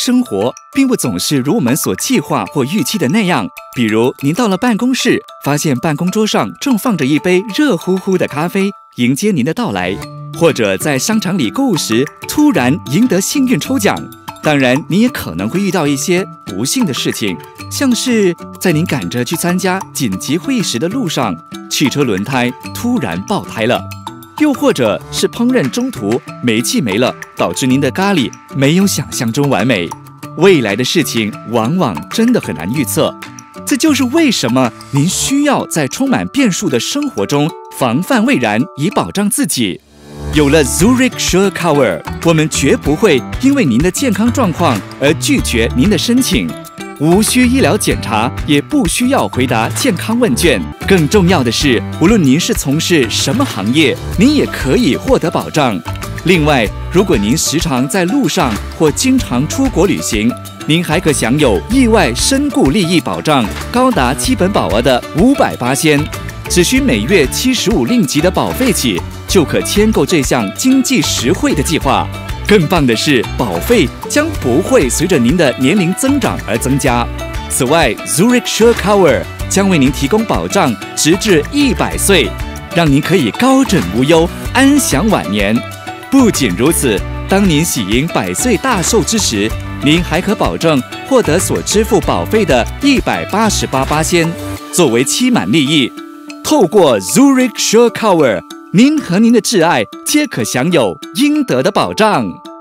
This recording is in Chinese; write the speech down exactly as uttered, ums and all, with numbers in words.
生活并不总是如我们所计划或预期的那样。比如，您到了办公室，发现办公桌上正放着一杯热乎乎的咖啡，迎接您的到来；或者在商场里购物时，突然赢得幸运抽奖。当然，你也可能会遇到一些不幸的事情，像是在您赶着去参加紧急会议时的路上，汽车轮胎突然爆胎了。又或者是烹饪中途煤气没了，导致您的咖喱没有想象中完美。未来的事情往往真的很难预测，这就是为什么您需要在充满变数的生活中防范未然，以保障自己。有了 Zurich SureCover， 我们绝不会因为您的健康状况而拒绝您的申请。无需医疗检查，也不需要回答健康问卷。更重要的是，无论您是从事什么行业，您也可以获得保障。另外，如果您时常在路上或经常出国旅行，您还可享有意外身故利益保障，高达基本保额的五百八千，只需每月七十五令吉的保费起，就可签购这项经济实惠的计划。更棒的是，保费将不会随着您的年龄增长而增加。此外 ，Zurich SureCover 将为您提供保障，直至一百岁，让您可以高枕无忧，安享晚年。不仅如此，当您喜迎百岁大寿之时，您还可保证获得所支付保费的一百八十八巴仙，作为期满利益。透过 Zurich SureCover，您和您的挚爱皆可享有应得的保障。